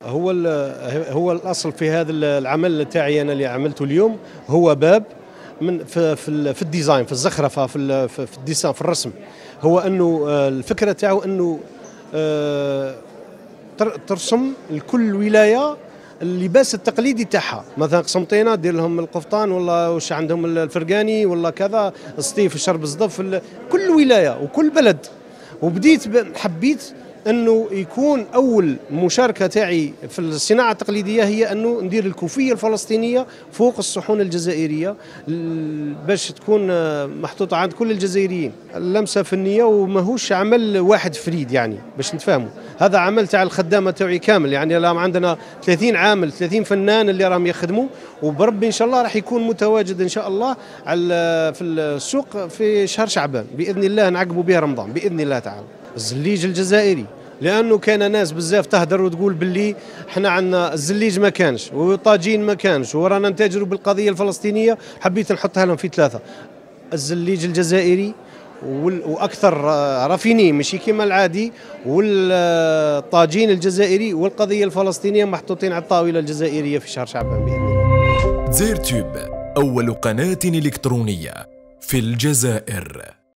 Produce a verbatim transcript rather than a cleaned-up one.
هو هو الاصل في هذا العمل تاعي انا اللي عملته اليوم هو باب من في في, في الديزاين، في الزخرفه، في في الديسان، في الرسم. هو انه الفكره تاعو انه ترسم لكل ولايه اللباس التقليدي تاعها. مثلا قسنطينه دير لهم القفطان، ولا واش عندهم الفرقاني، ولا كذا الصيف الشرب الصدف، كل ولايه وكل بلد. وبديت حبيت انه يكون اول مشاركه تاعي في الصناعه التقليديه هي انه ندير الكوفيه الفلسطينيه فوق الصحون الجزائريه باش تكون محطوطه عند كل الجزائريين. اللمسه فنيه وماهوش عمل واحد فريد، يعني باش نتفاهموا هذا عمل تاع الخدامه تاعي كامل. يعني راهم عندنا ثلاثين عامل، ثلاثين فنان اللي راهم يخدموا، وبربي ان شاء الله راح يكون متواجد ان شاء الله على في السوق في شهر شعبان باذن الله، نعقبوا به رمضان باذن الله تعالى. الزليج الجزائري، لانه كان ناس بزاف تهدر وتقول باللي احنا عندنا الزليج ما كانش وطاجين ما كانش ورانا نتاجروا بالقضيه الفلسطينيه. حبيت نحطها لهم في ثلاثه: الزليج الجزائري، واكثر رافيني ماشي كيما العادي، والطاجين الجزائري، والقضيه الفلسطينيه محطوطين على الطاوله الجزائريه في شهر شعبان باذن الله. دزاير تيوب، اول قناه الكترونيه في الجزائر.